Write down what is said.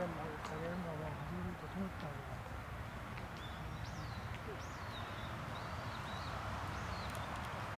県の加減がもうずっと通ったのが